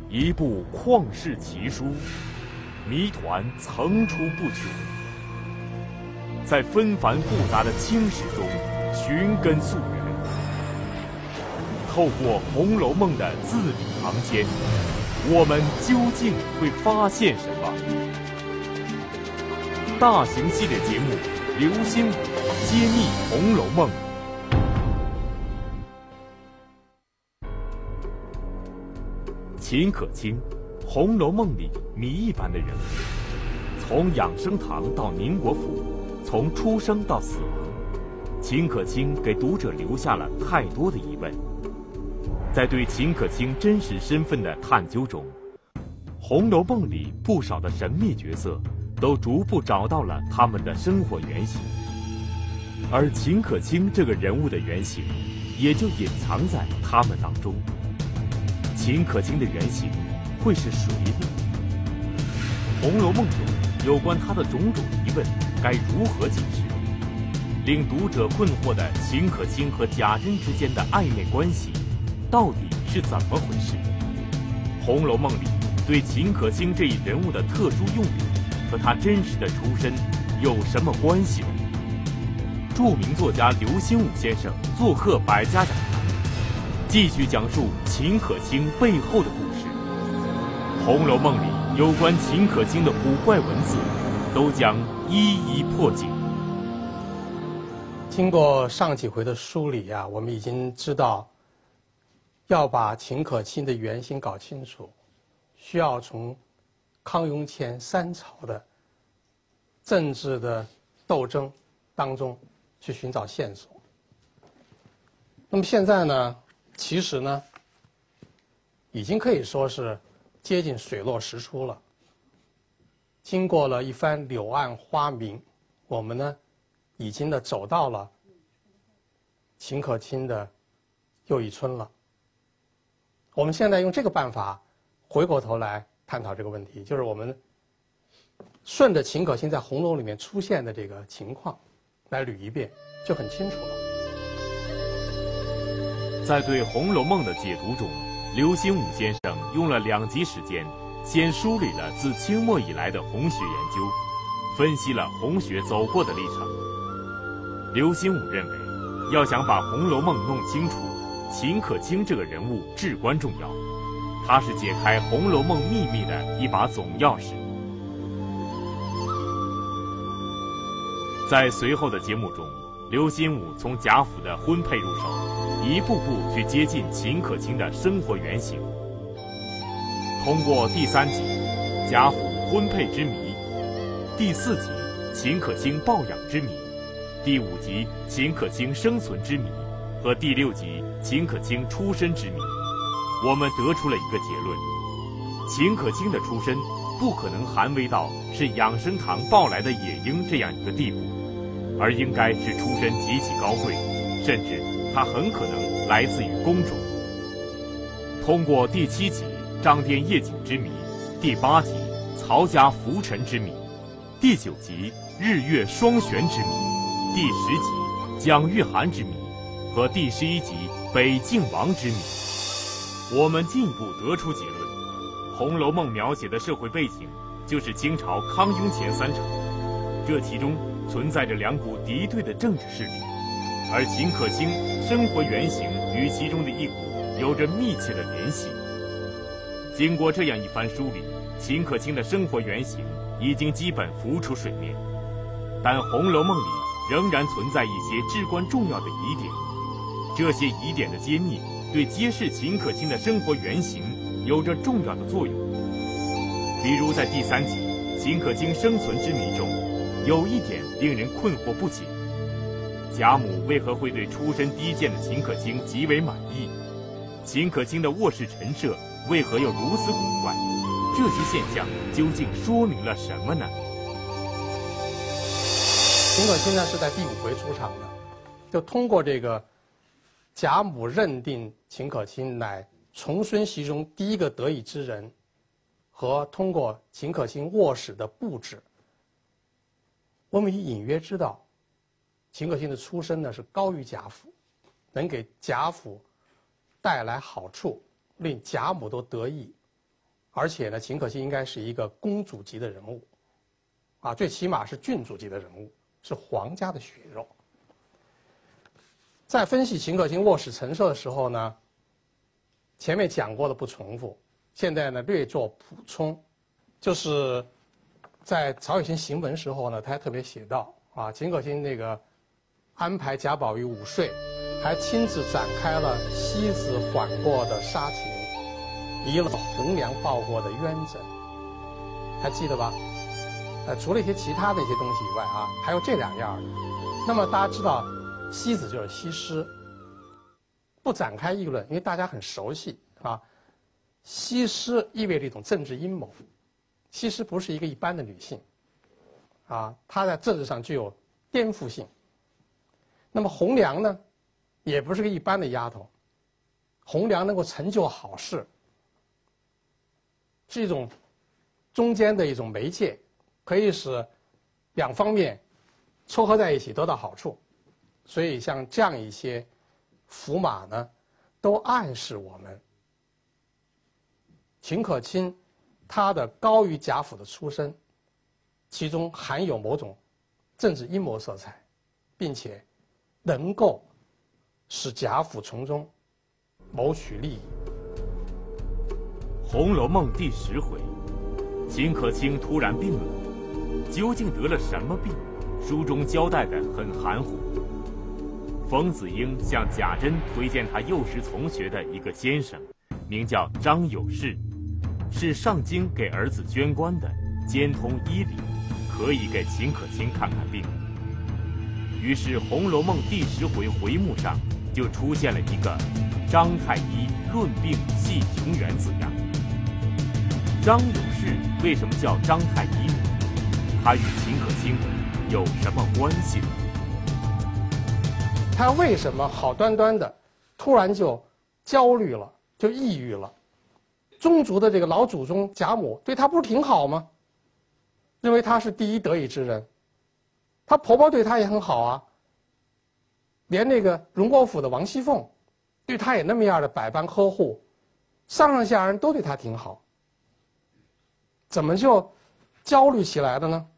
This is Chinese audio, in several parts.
一部旷世奇书，谜团层出不穷。在纷繁复杂的清史中寻根溯源，透过《红楼梦》的字里行间，我们究竟会发现什么？大型系列节目《刘心武揭秘《红楼梦》》。秦可卿，《红楼梦》里谜一般的人物，从养生堂到宁国府，从出生到死亡，秦可卿给读者留下了太多的疑问。在对秦可卿真实身份的探究中，《红楼梦》里不少的神秘角色都逐步找到了他们的生活原型，而秦可卿这个人物的原型也就隐藏在他们当中。秦可卿的原型会是谁呢？《红楼梦》中有关他的种种疑问该如何解释？令读者困惑的秦可卿和贾珍之间的暧昧关系到底是怎么回事？《红楼梦》里对秦可卿这一人物的特殊用语和他真实的出身有什么关系呢？著名作家刘心武先生做客百家讲坛，继续讲述秦可卿背后的故事。《红楼梦》里有关秦可卿的古怪文字都将一一破解。 经过上几回的梳理啊，我们已经知道，要把秦可卿的原型搞清楚，需要从康雍乾三朝的政治的斗争当中去寻找线索。那么现在呢，其实呢，已经可以说是接近水落石出了。经过了一番柳暗花明，我们呢已经呢走到了秦可卿的又一村了。我们现在用这个办法回过头来探讨这个问题，就是我们顺着秦可卿在红楼里面出现的这个情况来捋一遍，就很清楚了。 在对《红楼梦》的解读中，刘心武先生用了2集时间，先梳理了自清末以来的红学研究，分析了红学走过的历程。刘心武认为，要想把《红楼梦》弄清楚，秦可卿这个人物至关重要，他是解开《红楼梦》秘密的一把总钥匙。在随后的节目中，刘心武从贾府的婚配入手，一步步去接近秦可卿的生活原型。通过第3集贾府婚配之谜，第4集秦可卿抱养之谜，第5集秦可卿生存之谜和第6集秦可卿出身之谜，我们得出了一个结论：秦可卿的出身不可能寒微到是养生堂抱来的野婴这样一个地步，而应该是出身极其高贵，甚至他很可能来自于宫中。通过第7集张颠夜景之谜，第8集曹家浮沉之谜，第9集日月双悬之谜，第10集蒋玉菡之谜和第11集北静王之谜，我们进一步得出结论：《红楼梦》描写的社会背景就是清朝康雍乾3朝，这其中存在着2股敌对的政治势力，而秦可卿生活原型与其中的一股有着密切的联系。经过这样一番梳理，秦可卿的生活原型已经基本浮出水面，但《红楼梦》里仍然存在一些至关重要的疑点，这些疑点的揭秘对揭示秦可卿的生活原型有着重要的作用。比如在第3集秦可卿生存之谜中，有一点令人困惑不解：贾母为何会对出身低贱的秦可卿极为满意？秦可卿的卧室陈设为何又如此古怪？这些现象究竟说明了什么呢？ 秦可卿呢是在第5回出场的，就通过这个贾母认定秦可卿乃重孙媳中第一个得意之人，和通过秦可卿卧室的布置，我们隐约知道秦可卿的出身呢是高于贾府，能给贾府带来好处，令贾母都得意。 而且呢，秦可卿应该是一个公主级的人物，啊，最起码是郡主级的人物，是皇家的血肉。在分析秦可卿卧室陈设的时候呢，前面讲过的不重复，现在呢略作补充，就是在曹雪芹行文时候呢，他还特别写到啊，秦可卿那个安排贾宝玉午睡，还亲自展开了西子缓过的纱情，移了红娘抱过的鸳枕，还记得吧？除了一些其他的一些东西以外啊，还有这两样的。那么大家知道，西子就是西施，不展开议论，因为大家很熟悉啊。西施意味着一种政治阴谋，西施不是一个一般的女性，啊，她在政治上具有颠覆性。那么红娘呢，也不是个一般的丫头，红娘能够成就好事，是一种中间的一种媒介，可以使两方面撮合在一起得到好处。所以像这样一些符码呢，都暗示我们秦可卿他的高于贾府的出身，其中含有某种政治阴谋色彩，并且能够使贾府从中谋取利益。 《红楼梦》第10回，秦可卿突然病了，究竟得了什么病？书中交代的很含糊。冯子英向贾珍推荐他幼时从学的一个先生，名叫张有士，是上京给儿子捐官的，兼通医理，可以给秦可卿看看病。于是《红楼梦》第10回回目上就出现了一个张太医论病系穷源字样。张有士为什么叫张太医呢？他与秦可卿有什么关系呢？ 他为什么好端端的突然就焦虑了，就抑郁了？宗族的这个老祖宗贾母对他不是挺好吗？认为他是第一得意之人，他婆婆对他也很好啊，连那个荣国府的王熙凤对他也那么样的百般呵护，上上下人都对他挺好，怎么就焦虑起来了呢？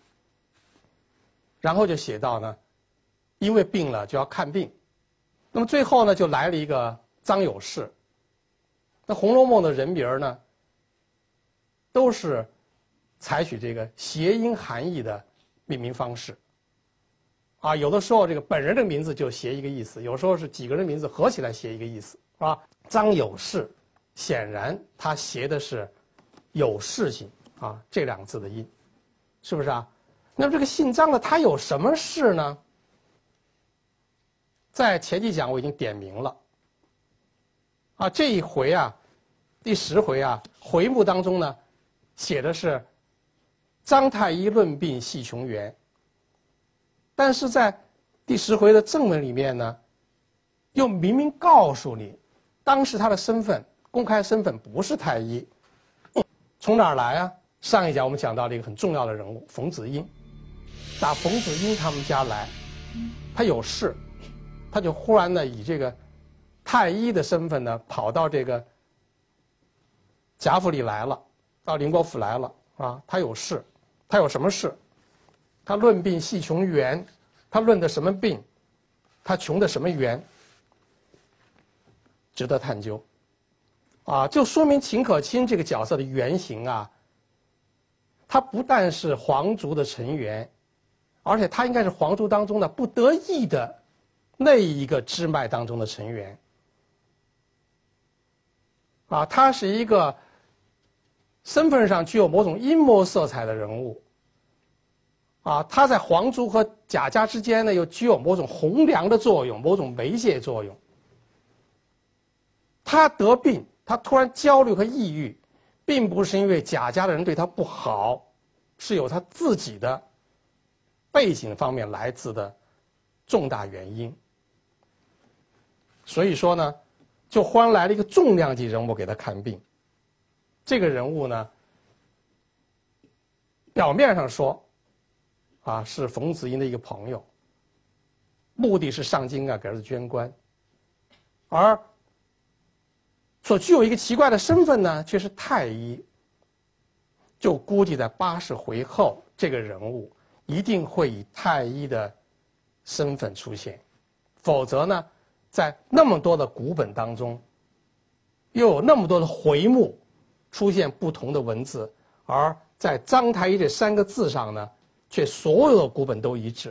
然后就写到呢，因为病了就要看病，那么最后呢就来了一个张有士。那《红楼梦》的人名呢，都是采取这个谐音含义的命名方式，啊，有的时候这个本人的名字就谐一个意思，有时候是几个人名字合起来谐一个意思，啊，张有士，显然他谐的是有事情啊这两个字的音，是不是啊？那么这个姓张的他有什么事呢？在前几讲我已经点明了，啊，这一回啊，第10回啊，回目当中呢，写的是张太医论病系穷源，但是在第10回的正文里面呢，又明明告诉你，当时他的身份，公开身份不是太医，从哪儿来啊？上一讲我们讲到了一个很重要的人物冯子英，打冯子英他们家来，他有事，他就忽然呢以这个太医的身份呢跑到这个贾府里来了，到宁国府来了啊，他有事，他有什么事？他论病系穷源，他论的什么病？他穷的什么源？值得探究，啊，就说明秦可卿这个角色的原型啊，他不但是皇族的成员，而且他应该是皇族当中的不得已的那一个支脉当中的成员。啊，他是一个身份上具有某种阴谋色彩的人物。啊，他在皇族和贾家之间呢，又具有某种红梁的作用，某种媒介作用。他得病，他突然焦虑和抑郁，并不是因为贾家的人对他不好，是有他自己的背景方面来自的重大原因。所以说呢，就忽然来了一个重量级人物给他看病。这个人物呢，表面上说，啊，是冯子英的一个朋友，目的是上京啊给儿子捐官，而所具有一个奇怪的身份呢，却是太医， 就估计在80回后，这个人物一定会以太医的身份出现，否则呢，在那么多的古本当中，又有那么多的回目出现不同的文字，而在张太医这3个字上呢，却所有的古本都一致。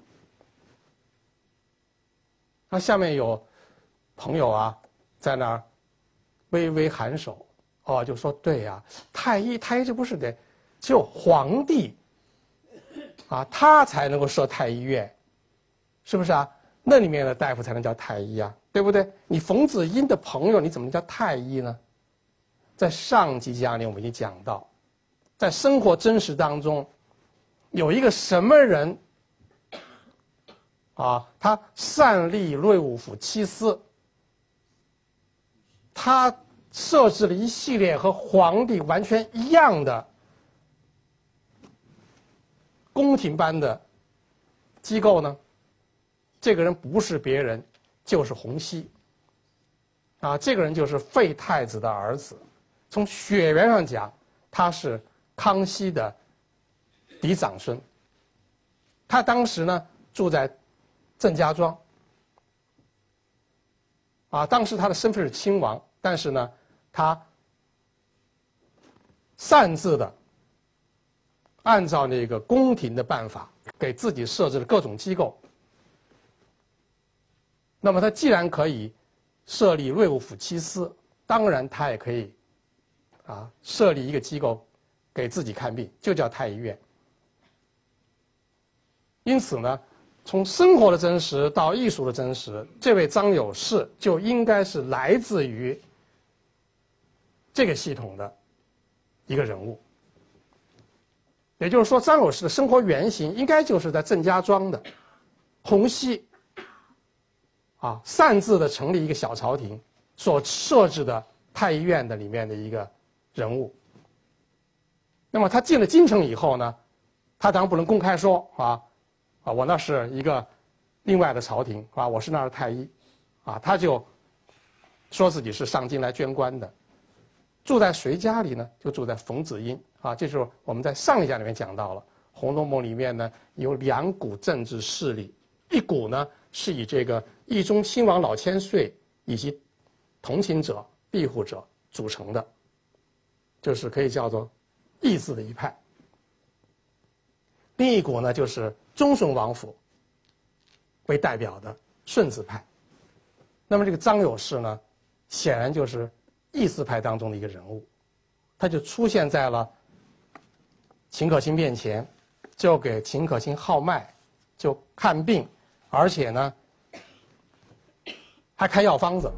那下面有朋友啊，在那儿微微颔首，就说对呀，太医这不是得只有皇帝啊，他才能够设太医院，是不是啊？那里面的大夫才能叫太医啊，对不对？你冯子英的朋友，你怎么叫太医呢？在上集讲里我们已经讲到，在生活真实当中，有一个什么人啊，他擅立瑞武府七司，他设置了一系列和皇帝完全一样的宫廷般的机构呢？这个人不是别人，就是洪熙。啊，这个人就是废太子的儿子，从血缘上讲，他是康熙的嫡长孙。他当时呢住在郑家庄。啊，当时他的身份是亲王，但是呢，他擅自的按照那个宫廷的办法，给自己设置了各种机构。那么他既然可以设立瑞武府七司，当然他也可以设立一个机构给自己看病，就叫太医院。因此呢，从生活的真实到艺术的真实，这位张有士就应该是来自于这个系统的一个人物。也就是说，张有士的生活原型应该就是在郑家庄的洪熙擅自的成立一个小朝廷所设置的太医院的里面的一个人物。那么他进了京城以后呢，他当然不能公开说我那是一个另外的朝廷我是那儿的太医他就说自己是上京来捐官的。住在谁家里呢？就住在冯子英这就是我们在上一讲里面讲到了，《红楼梦》里面呢有2股政治势力，一股呢是以这个义中亲王老千岁以及同情者、庇护者组成的，就是可以叫做义字的一派。另一股呢就是忠顺王府为代表的顺治派。那么这个张有士呢，显然就是义字派当中的一个人物，他就出现在了秦可卿面前，就给秦可卿号脉，就看病，而且呢还开药方子。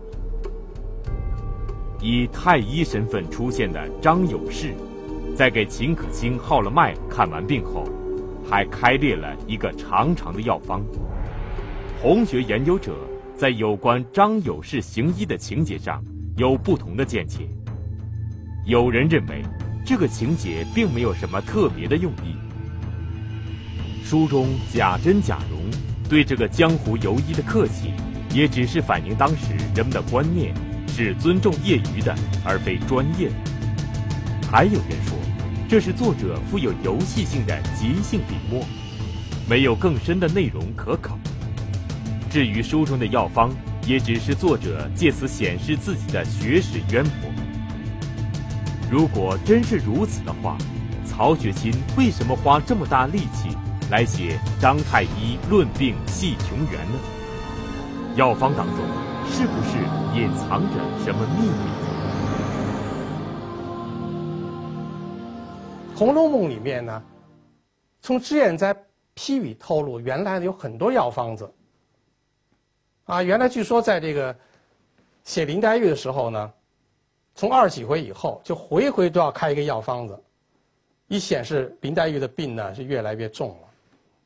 以太医身份出现的张有士，在给秦可卿号了脉、看完病后，还开列了一个长长的药方。红学研究者在有关张有士行医的情节上有不同的见解。有人认为这个情节并没有什么特别的用意。书中假真假容对这个江湖游医的客气，也只是反映当时人们的观念是尊重业余的，而非专业的。还有人说，这是作者富有游戏性的即兴笔墨，没有更深的内容可考。至于书中的药方，也只是作者借此显示自己的学识渊博。如果真是如此的话，曹雪芹为什么花这么大力气来写张太医论病系穷源呢？药方当中是不是隐藏着什么秘密？ 《红楼梦》里面呢，从脂砚斋批语透露，原来有很多药方子。原来据说在这个写林黛玉的时候呢，从20几回以后，就回回都要开一个药方子，以显示林黛玉的病呢是越来越重了。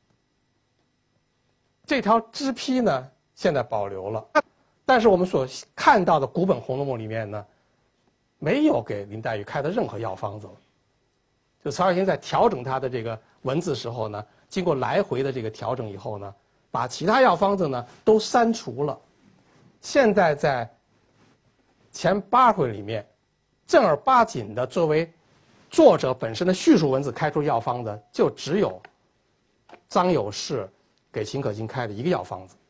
这条支批呢现在保留了，但是我们所看到的古本《红楼梦》里面呢，没有给林黛玉开的任何药方子了。就曹雪芹在调整他的这个文字时候呢，经过来回的这个调整以后呢，把其他药方子呢都删除了。现在在前8回里面，正儿八经的作为作者本身的叙述文字开出药方的，就只有张有士给秦可卿开的一个药方子。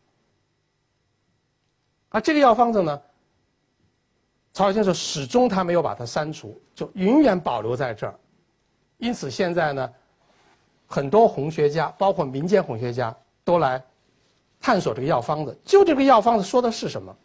而这个药方子呢，曹雪芹说始终他没有把它删除，就永远保留在这儿。因此现在呢，很多红学家，包括民间红学家，都来探索这个药方子。就这个药方子说的是什么？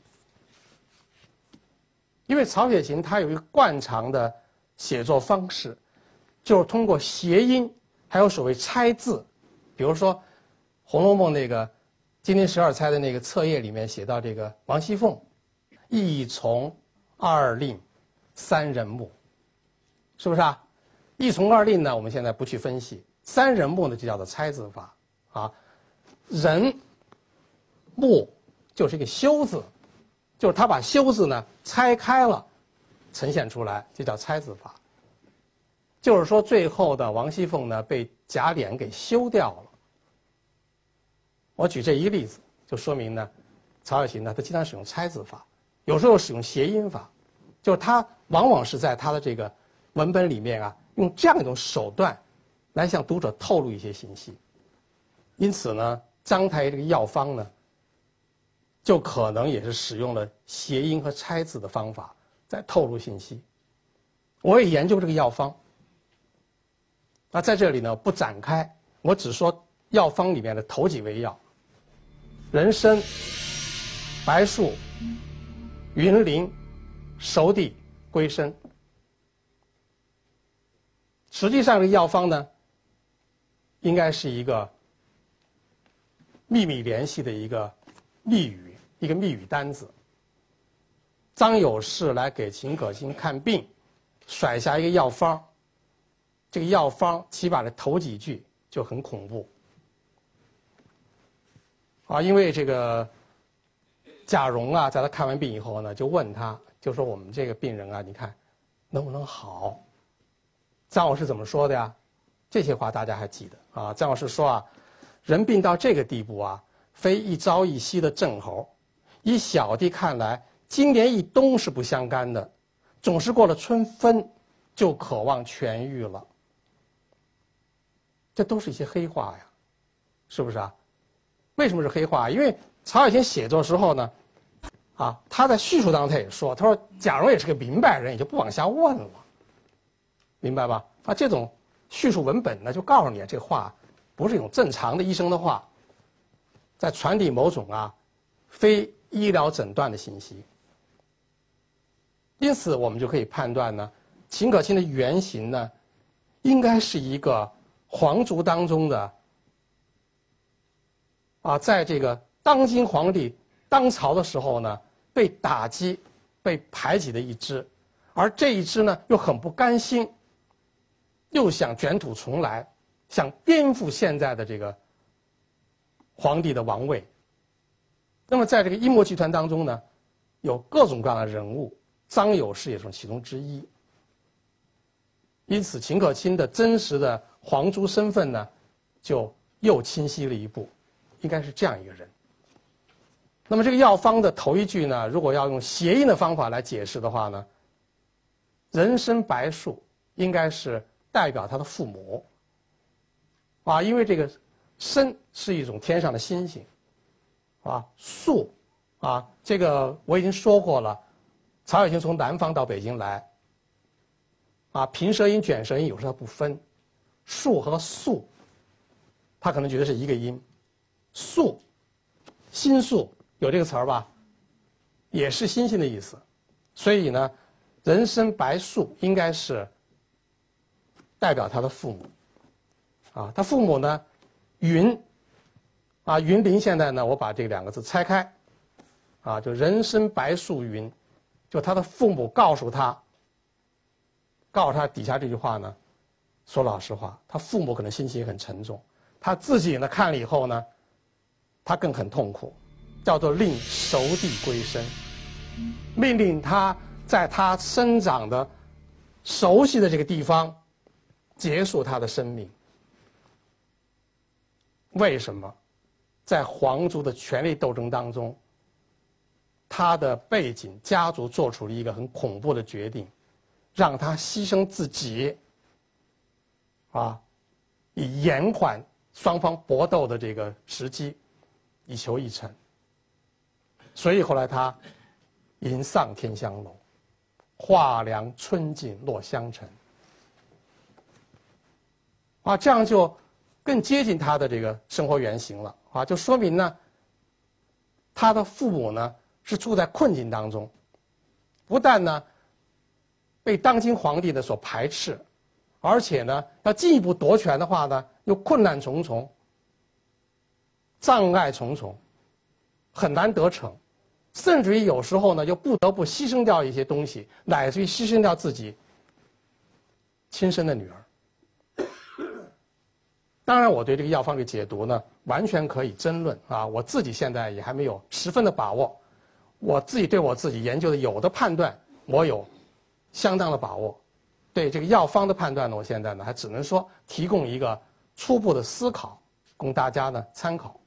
因为曹雪芹他有一个惯常的写作方式，就是通过谐音，还有所谓拆字。比如说《红楼梦》那个金陵12钗的那个册页里面写到这个王熙凤，一从二令三人目，是不是啊？一从二令呢，我们现在不去分析。三人目呢，就叫做拆字法啊。人目就是一个修字，就是他把修字呢拆开了，呈现出来，就叫拆字法。就是说，最后的王熙凤呢被贾琏给修掉了。我举这一个例子，就说明呢，曹雪芹呢他经常使用拆字法，有时候使用谐音法，就是他往往是在他的这个文本里面啊，用这样一种手段来向读者透露一些信息。因此呢，章台这个药方呢，就可能也是使用了谐音和拆字的方法在透露信息。我也研究这个药方，那在这里呢不展开，我只说药方里面的头几味药：人参、白术、云苓、熟地、归参。实际上，这个药方呢，应该是一个秘密联系的一个密语，一个密语单子。张有士来给秦可卿看病，甩下一个药方，这个药方起码的头几句就很恐怖啊，因为这个贾蓉啊，在他看完病以后呢，就问他，就说我们这个病人啊，你看能不能好？张有士怎么说的呀？这些话大家还记得啊？张有士说啊，人病到这个地步啊，非一朝一夕的症候，以小弟看来，今年一冬是不相干的，总是过了春分，就渴望痊愈了。这都是一些黑话呀，是不是啊？为什么是黑话？因为曹雪芹写作时候呢，啊，他在叙述当中他也说，他说贾蓉也是个明白人，也就不往下问了，明白吧？啊，这种叙述文本呢，就告诉你这话不是一种正常的医生的话，在传递某种啊非医疗诊断的信息。因此，我们就可以判断呢，秦可卿的原型呢，应该是一个皇族当中的啊，在这个当今皇帝当朝的时候呢，被打击、被排挤的一支，而这一支呢，又很不甘心，又想卷土重来，想颠覆现在的这个皇帝的王位。那么在这个阴谋集团当中呢，有各种各样的人物，张有士也是其中之一。因此，秦可卿的真实的皇族身份呢，就又清晰了一步，应该是这样一个人。那么这个药方的头一句呢，如果要用谐音的方法来解释的话呢，人参白术应该是代表他的父母啊，因为这个参是一种天上的星星啊，术啊，这个我已经说过了，曹雪芹从南方到北京来啊，平舌音、卷舌音有时候它不分，术和素他可能觉得是一个音，素星宿有这个词儿吧，也是星星的意思，所以呢，人参白术应该是代表他的父母啊，他父母呢云啊，云苓现在呢我把这两个字拆开啊，就人参白术云，就他的父母告诉他底下这句话呢，说老实话，他父母可能心情也很沉重，他自己呢看了以后呢，他更很痛苦，叫做令熟地归身，命令他在他生长的熟悉的这个地方结束他的生命。为什么？在皇族的权力斗争当中，他的背景家族做出了一个很恐怖的决定， 让他牺牲自己，以延缓双方搏斗的这个时机，以求一成。所以后来他迎上天香楼，画梁春景落香尘。这样就更接近他的这个生活原型了就说明呢，他的父母呢是处在困境当中，不但呢被当今皇帝呢所排斥，而且呢要进一步夺权的话呢，又困难重重，障碍重重，很难得逞，甚至于有时候呢又不得不牺牲掉一些东西，乃至于牺牲掉自己亲生的女儿。当然，我对这个药方的解读呢，完全可以争论我自己现在也还没有十分的把握，我自己对我自己研究的有的判断，我有相当的把握。对这个药方的判断呢，我现在呢还只能说提供一个初步的思考，供大家呢参考。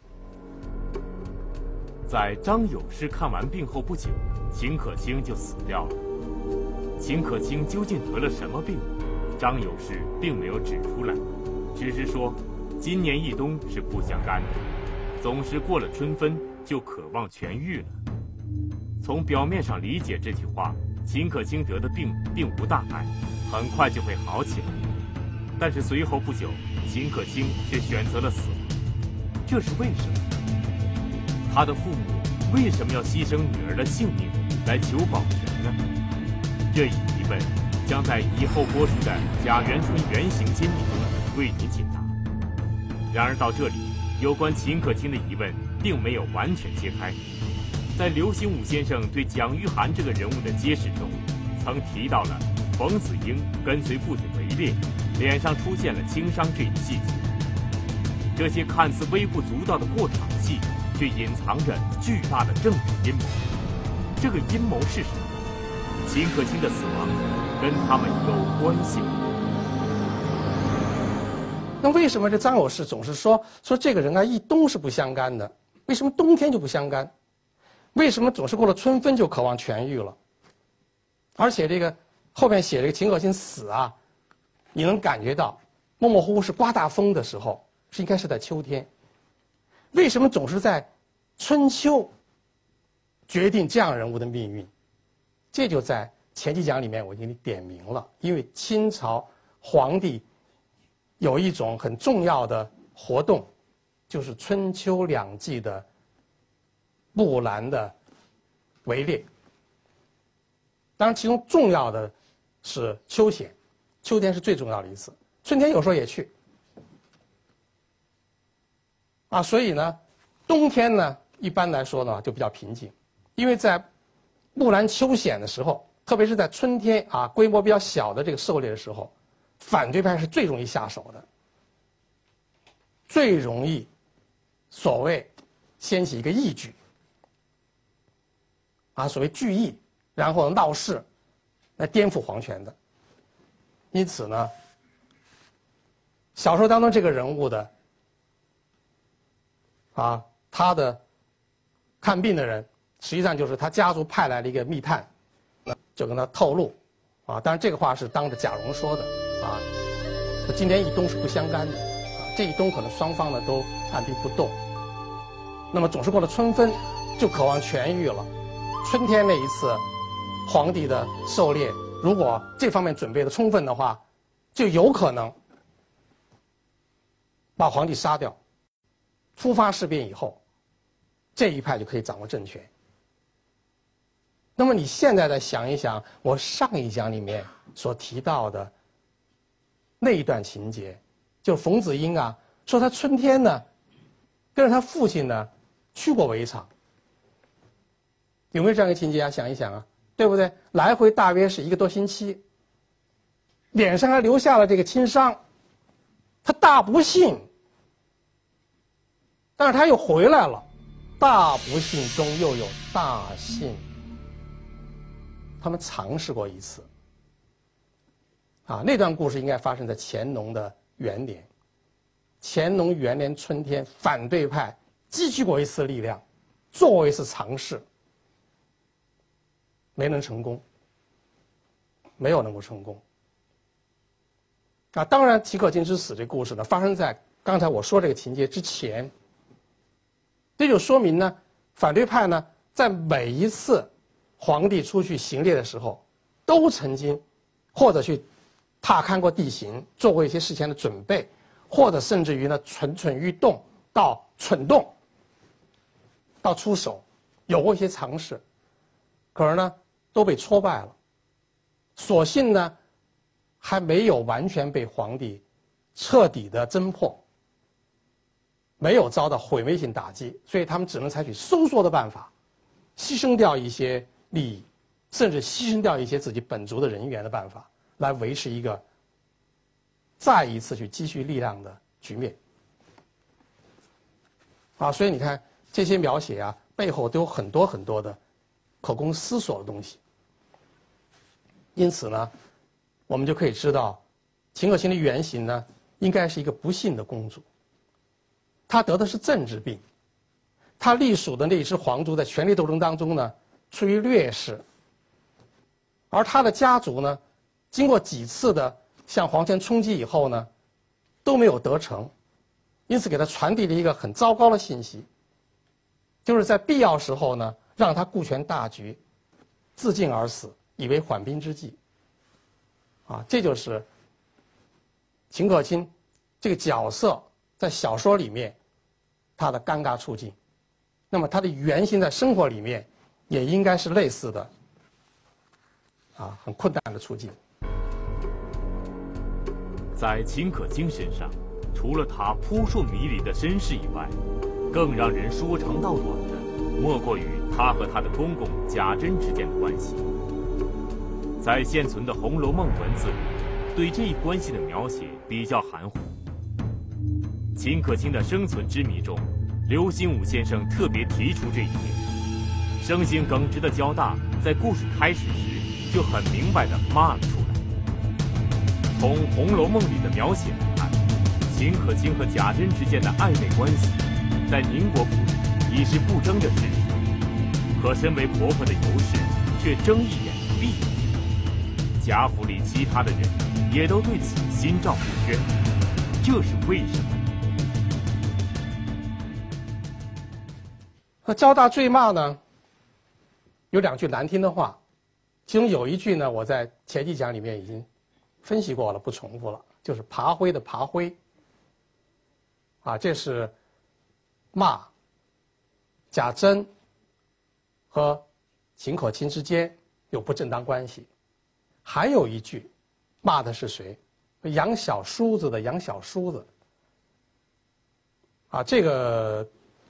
在张友诗看完病后不久，秦可卿就死掉了。秦可卿究竟得了什么病？张友诗并没有指出来。只是说，今年一冬是不相干的，总是过了春分就渴望痊愈了。从表面上理解这句话，秦可卿得的病并无大碍，很快就会好起来。但是随后不久，秦可卿却选择了死亡，这是为什么？他的父母为什么要牺牲女儿的性命来求保全呢？这一疑问将在以后播出的《贾元春原型揭秘》中为您解答。然而到这里，有关秦可卿的疑问并没有完全揭开。在刘心武先生对蒋玉菡这个人物的揭示中，曾提到了冯子英跟随父亲围猎，脸上出现了轻伤这一细节。这些看似微不足道的过场戏，却隐藏着巨大的政治阴谋。这个阴谋是什么？秦可卿的死亡跟他们有关系吗？ 那为什么这张友诗总是说这个人一冬是不相干的？为什么冬天就不相干？为什么总是过了春分就渴望痊愈了？而且这个后面写这个秦可卿死你能感觉到模模糊糊是刮大风的时候，应该是在秋天。为什么总是在春秋决定这样人物的命运？这就在前几讲里面我已经点明了，因为清朝皇帝有一种很重要的活动，就是春秋两季的木兰的围猎。当然，其中重要的是秋险，秋天是最重要的一次，春天有时候也去。所以呢，冬天呢，一般来说呢就比较平静，因为在木兰秋险的时候，特别是在春天规模比较小的这个狩猎的时候，反对派是最容易下手的，最容易所谓掀起一个义举所谓聚义，然后闹事来颠覆皇权的。因此呢，小说当中这个人物的他的看病的人，实际上就是他家族派来了一个密探，就跟他透露当然这个话是当着贾蓉说的今年一冬是不相干的这一冬可能双方呢都按兵不动，那么总是过了春分就渴望痊愈了。春天那一次皇帝的狩猎，如果这方面准备的充分的话，就有可能把皇帝杀掉。突发事变以后，这一派就可以掌握政权。那么你现在再想一想，我上一讲里面所提到的那一段情节，就冯子英说他春天呢跟着他父亲呢去过围场，有没有这样一个情节想一想对不对？来回大约是1个多星期，脸上还留下了这个轻伤，他大不幸，但是他又回来了，大不幸中又有大幸。他们尝试过一次那段故事应该发生在乾隆的元年。乾隆元年春天，反对派积聚过一次力量，做过一次尝试，没能成功。 没有能够成功。啊，当然秦可卿之死这故事呢，发生在刚才我说这个情节之前。这就说明呢，反对派呢，在每一次皇帝出去行猎的时候，都曾经或者去踏勘过地形，做过一些事前的准备，或者甚至于呢蠢蠢欲动到蠢动，到出手，有过一些尝试，可是呢都被挫败了。所幸呢，还没有完全被皇帝彻底的侦破，没有遭到毁灭性打击，所以他们只能采取收缩的办法，牺牲掉一些利益，甚至牺牲掉一些自己本族的人员的办法，来维持一个再一次去积蓄力量的局面。啊，所以你看这些描写啊，背后都有很多很多的可供思索的东西。因此呢，我们就可以知道，秦可卿的原型呢，应该是一个不幸的公主。她得的是政治病，她隶属的那支皇族在权力斗争当中呢，处于劣势，而她的家族呢，经过几次的向皇权冲击以后呢，都没有得逞，因此给她传递了一个很糟糕的信息，就是在必要时候呢，让她顾全大局，自尽而死，以为缓兵之计。啊，这就是秦可卿这个角色在小说里面他的尴尬处境。那么他的原型在生活里面也应该是类似的，啊，很困难的处境。 在秦可卿身上，除了他扑朔迷离的身世以外，更让人说长道短的，莫过于他和他的公公贾珍之间的关系。在现存的《红楼梦》文字里，对这一关系的描写比较含糊。秦可卿的生存之谜中，刘心武先生特别提出这一点。生性耿直的交大在故事开始时就很明白地骂了出来。从《红楼梦》里的描写来看，秦可卿和贾珍之间的暧昧关系，在宁国府里已是不争的事实，可身为婆婆的尤氏却睁一眼闭一眼。贾府里其他的人也都对此心照不宣，这是为什么？ 那交大坠骂呢，有两句难听的话，其中有一句呢，我在前几讲里面已经分析过了，不重复了，就是爬灰的爬灰。啊，这是骂贾珍和秦可卿之间有不正当关系。还有一句，骂的是谁？养小叔子的养小叔子。啊，这个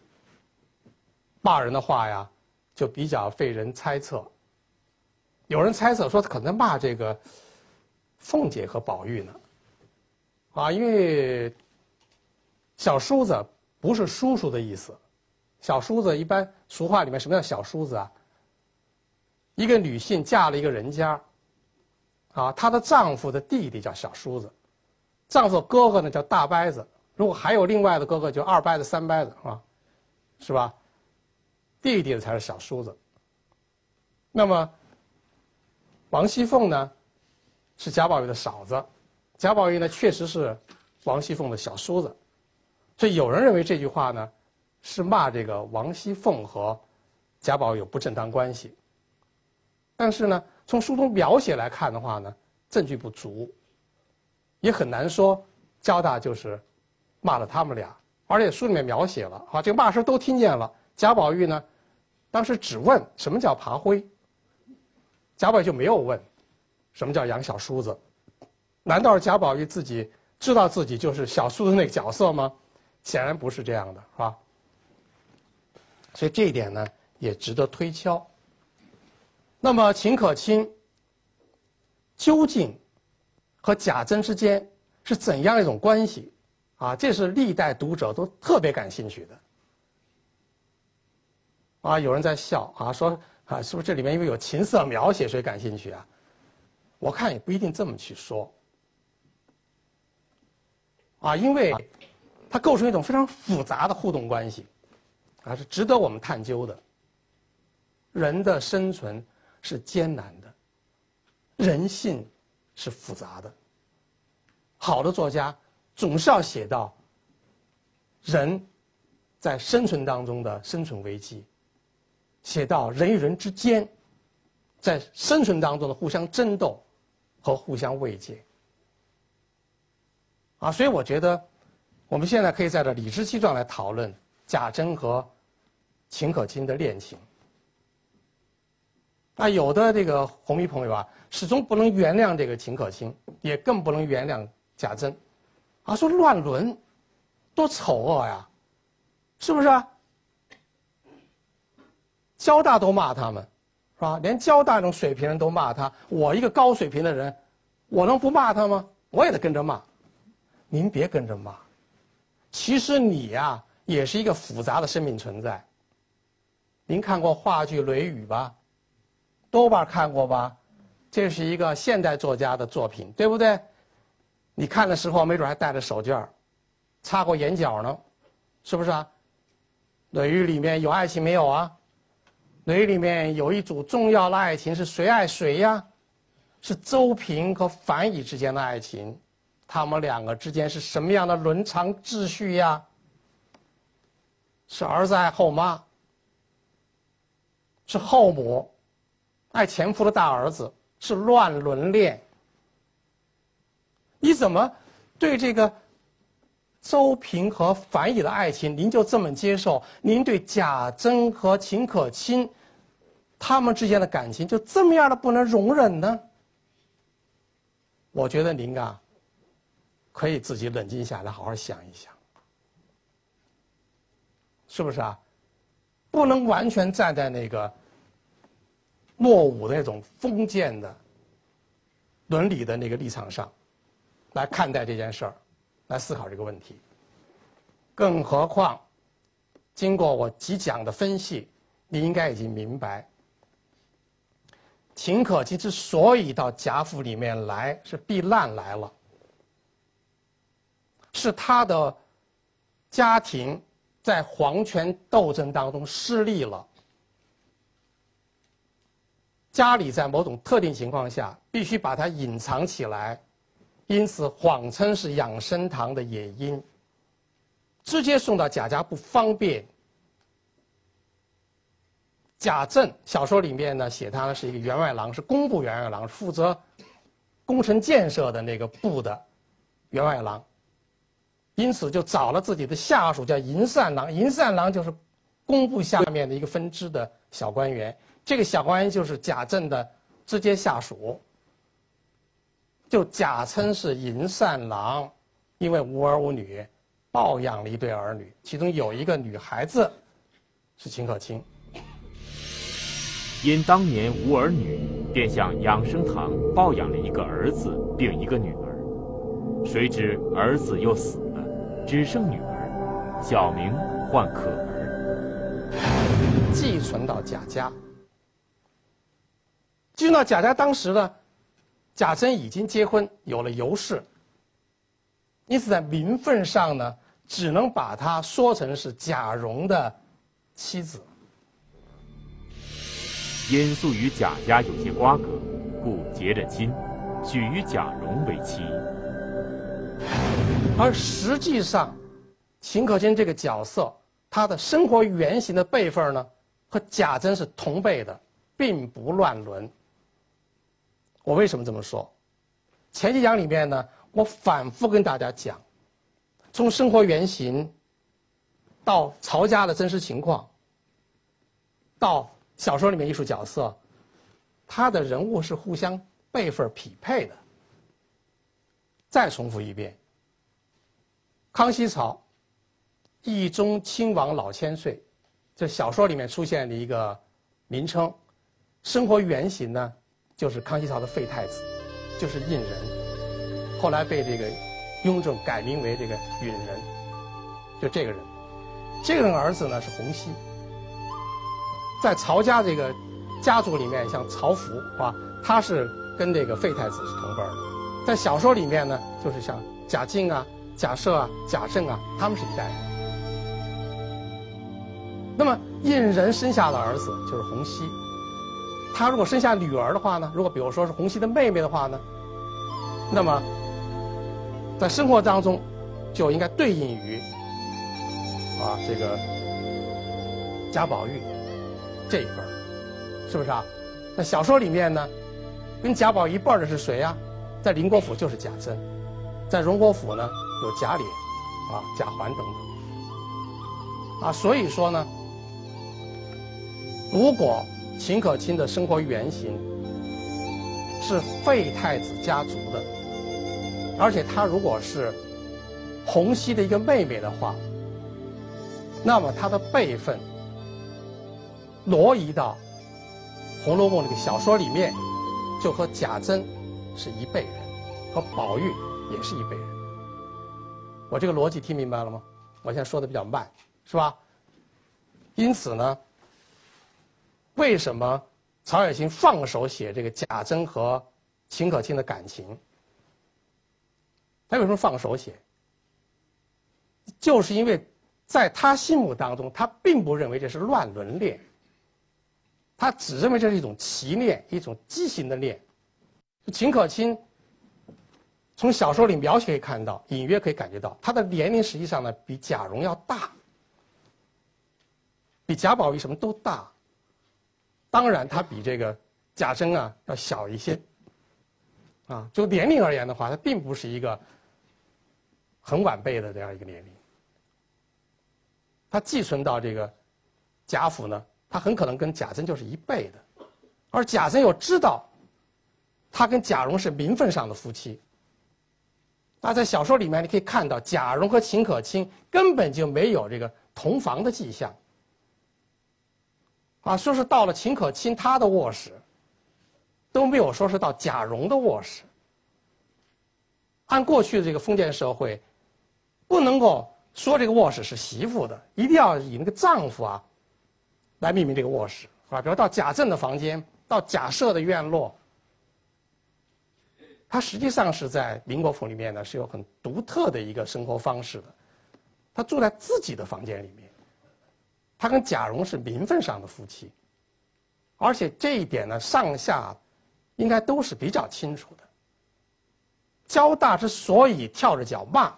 骂人的话呀，就比较费人猜测。有人猜测说，可能骂这个凤姐和宝玉呢。啊，因为小叔子不是叔叔的意思。小叔子一般俗话里面什么叫小叔子啊？一个女性嫁了一个人家。啊，她的丈夫的弟弟叫小叔子，丈夫哥哥呢叫大伯子，如果还有另外的哥哥就二伯子、三伯子啊，是吧？弟弟才是小叔子。那么王熙凤呢，是贾宝玉的嫂子，贾宝玉呢确实是王熙凤的小叔子，所以有人认为这句话呢是骂这个王熙凤和贾宝玉有不正当关系。但是呢，从书中描写来看的话呢，证据不足，也很难说交大就是骂了他们俩。而且书里面描写了，啊，这个骂声都听见了。贾宝玉呢，当时只问什么叫爬灰，贾宝玉就没有问什么叫养小叔子。难道是贾宝玉自己知道自己就是小叔子那个角色吗？显然不是这样的，是吧？所以这一点呢，也值得推敲。那么秦可卿究竟和贾珍之间是怎样一种关系啊？这是历代读者都特别感兴趣的。啊，有人在笑啊，说啊，是不是这里面因为有情色描写所以感兴趣啊？我看也不一定这么去说。啊，因为它构成一种非常复杂的互动关系，啊，是值得我们探究的。人的生存是艰难的， 人性是复杂的。好的作家总是要写到人在生存当中的生存危机，写到人与人之间在生存当中的互相争斗和互相慰藉。所以我觉得我们现在可以在这理直气壮来讨论贾珍和秦可卿的恋情。有的这个红迷朋友始终不能原谅这个秦可卿，也更不能原谅贾珍，说乱伦多丑恶呀，是不是交大都骂他们，是吧？连交大这种水平人都骂他，我一个高水平的人，我能不骂他吗？我也得跟着骂。您别跟着骂，其实你也是一个复杂的生命存在。您看过话剧《论语》吧？多半看过吧？这是一个现代作家的作品，对不对？你看的时候没准还带着手绢擦过眼角呢，是不是《论语》里面有爱情没有《论语》里面有一组重要的爱情，是谁爱谁呀？是周平和樊乙之间的爱情。他们两个之间是什么样的伦常秩序呀？是儿子爱后妈，是后母爱前夫的大儿子，是乱伦恋。你怎么对这个周平和樊乙的爱情您就这么接受？您对贾珍和秦可卿他们之间的感情就这么样的不能容忍呢？我觉得您可以自己冷静下来好好想一想，是不是不能完全站在那个落伍的那种封建的伦理的那个立场上来看待这件事儿，来思考这个问题。更何况经过我几讲的分析，你应该已经明白，秦可卿之所以到贾府里面来，是避难来了，是他的家庭在皇权斗争当中失利了，家里在某种特定情况下必须把它隐藏起来，因此谎称是养生堂的野因，直接送到贾家不方便。贾政小说里面呢写他是一个员外郎，是工部员外郎，负责工程建设的那个部的员外郎，因此就找了自己的下属叫银善郎，银善郎就是工部下面的一个分支的小官员，这个小官员就是贾政的直接下属，就假称是银善郎，因为无儿无女，抱养了一对儿女，其中有一个女孩子是秦可卿。 因当年无儿女，便向养生堂抱养了一个儿子并一个女儿，谁知儿子又死了，只剩女儿，小名唤可儿， 寄存到贾家。寄存到贾家，当时呢，贾珍已经结婚，有了尤氏，因此在名分上呢，只能把她说成是贾蓉的妻子。 因素与贾家有些瓜葛，故结了亲，许与贾蓉为妻。 而实际上，秦可卿这个角色，她的生活原型的辈分呢，和贾珍是同辈的，并不乱伦。我为什么这么说？前几讲里面呢，我反复跟大家讲，从生活原型到曹家的真实情况，到小说里面艺术角色，他的人物是互相辈分匹配的。再重复一遍，康熙朝，义宗亲王老千岁，这小说里面出现的一个名称，生活原型呢，就是康熙朝的废太子，就是胤仁，后来被这个雍正改名为这个允仁，就这个人。这个人儿子呢是洪熙。在曹家这个家族里面，像曹福他是跟这个废太子是同辈的。在小说里面呢，就是像贾敬贾赦贾政他们是一代人。那么胤仁生下的儿子就是洪熙， 他如果生下女儿的话呢，如果比如说是洪熙的妹妹的话呢，那么在生活当中就应该对应于这个贾宝玉这一辈儿，是不是啊？那小说里面呢，跟贾宝玉一辈儿的是谁啊？在宁国府就是贾珍，在荣国府呢有贾琏、贾环等等。所以说呢，如果秦可卿的生活原型是废太子家族的，而且她如果是洪熙的一个妹妹的话，那么她的辈分挪移到《红楼梦》这个小说里面，就和贾珍是一辈人，和宝玉也是一辈人。我这个逻辑听明白了吗？我现在说的比较慢，是吧？因此呢，为什么曹雪芹放手写这个贾珍和秦可卿的感情？他为什么放手写？就是因为在他心目当中，他并不认为这是乱伦恋，他只认为这是一种奇恋，一种畸形的恋。秦可卿从小说里描写可以看到，隐约可以感觉到，他的年龄实际上呢比贾蓉要大，比贾宝玉什么都大。当然，他比这个贾珍要小一些，就年龄而言的话，他并不是一个很晚辈的这样一个年龄。他寄存到这个贾府呢，他很可能跟贾珍就是一辈的，而贾珍又知道他跟贾蓉是名分上的夫妻。那在小说里面你可以看到，贾蓉和秦可卿根本就没有这个同房的迹象。说是到了秦可卿她的卧室，都没有说是到贾蓉的卧室。按过去的这个封建社会，不能够说这个卧室是媳妇的，一定要以那个丈夫来命名这个卧室，比如到贾政的房间，到贾赦的院落。他实际上是在宁国府里面呢，是有很独特的一个生活方式的。他住在自己的房间里面，他跟贾蓉是名分上的夫妻，而且这一点呢，上下应该都是比较清楚的。焦大之所以跳着脚骂，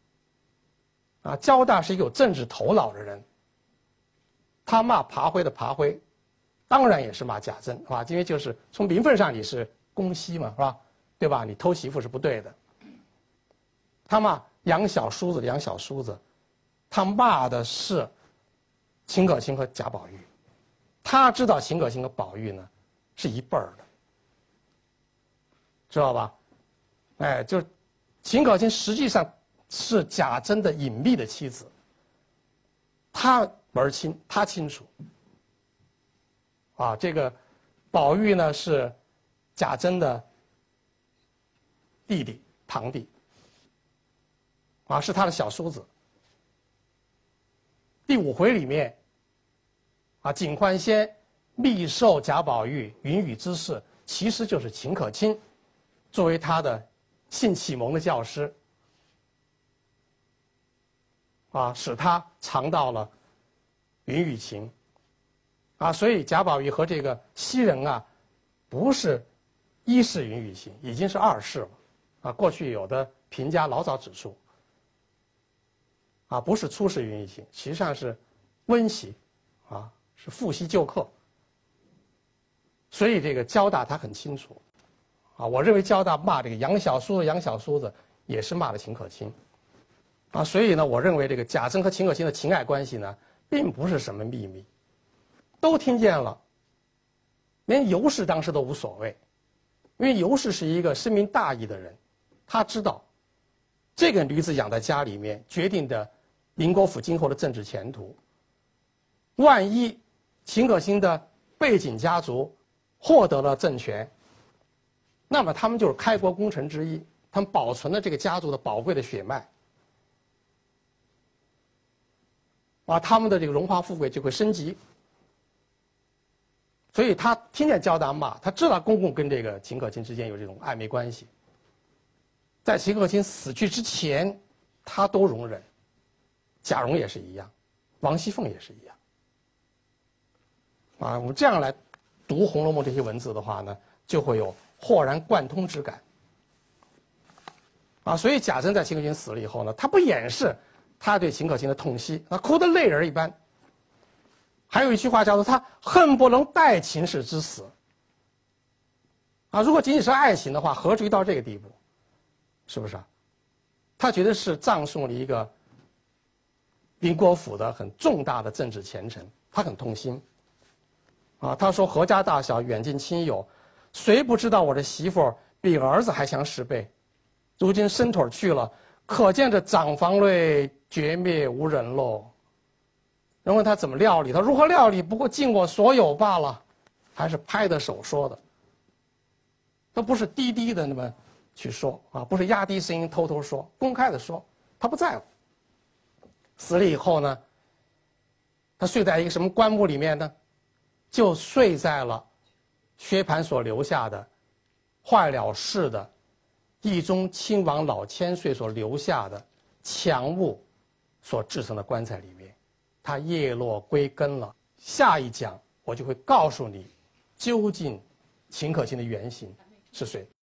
焦大是一个有政治头脑的人，他骂爬辉的爬辉，当然也是骂贾珍，是吧？因为就是从名分上你是公熙嘛，是吧？对吧？你偷媳妇是不对的。他骂杨小叔子的杨小叔子，他骂的是秦可卿和贾宝玉。他知道秦可卿和宝玉呢是一辈儿的，知道吧？就是秦可卿实际上是贾珍的隐秘的妻子，他门清，他清楚。这个宝玉呢是贾珍的弟弟堂弟，是他的小叔子。第5回里面，景欢仙密授贾宝玉云雨之事，其实就是秦可卿作为他的性启蒙的教师，使他尝到了云雨情，所以贾宝玉和这个袭人不是1世云雨情，已经是2世了。过去有的评家老早指出，不是初世云雨情，实际上是温习，是复习旧课。所以这个焦大他很清楚，我认为焦大骂这个杨小叔子杨小叔子也是骂的秦可卿，所以呢，我认为这个贾珍和秦可卿的情爱关系呢，并不是什么秘密，都听见了，连尤氏当时都无所谓，因为尤氏是一个深明大义的人。他知道，这个女子养在家里面，决定的宁国府今后的政治前途。万一秦可卿的背景家族获得了政权，那么他们就是开国功臣之一，他们保存了这个家族的宝贵的血脉，他们的这个荣华富贵就会升级。所以他听见焦大骂，他知道公公跟这个秦可卿之间有这种暧昧关系。在秦可卿死去之前，他都容忍，贾蓉也是一样，王熙凤也是一样。我们这样来读《红楼梦》这些文字的话呢，就会有豁然贯通之感。所以贾珍在秦可卿死了以后呢，他不掩饰他对秦可卿的痛惜，哭得泪人一般。还有一句话叫做他恨不能代秦氏之死。如果仅仅是爱情的话，何至于到这个地步？是不是啊？他觉得是葬送了一个宁国府的很重大的政治前程，他很痛心。他说何家大小，远近亲友，谁不知道我的媳妇比儿子还强10倍？如今伸腿去了，可见这长房内绝灭无人喽。人问他怎么料理，他如何料理？不过尽我所有罢了，还是拍着手说的。他不是低低的那么去说不是压低声音偷偷说，公开的说，他不在乎。死了以后呢，他睡在一个什么棺木里面呢？就睡在了薛蟠所留下的坏了事的义宗亲王老千岁所留下的强木所制成的棺材里面，他叶落归根了。下一讲我就会告诉你，究竟秦可卿的原型是谁。